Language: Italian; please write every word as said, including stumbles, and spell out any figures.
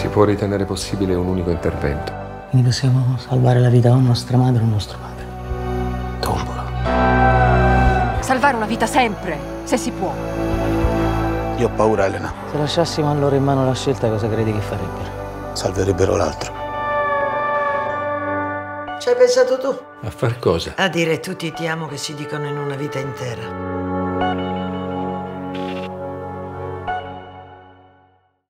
si può ritenere possibile un unico intervento. Quindi possiamo salvare la vita o nostra madre o nostro padre. Tombola. Salvare una vita sempre, se si può. Io ho paura, Elena. Se lasciassimo a loro in mano la scelta, cosa credi che farebbero? Salverebbero l'altro. Ci hai pensato tu? A far cosa? A dire tutti ti amo che si dicono in una vita intera.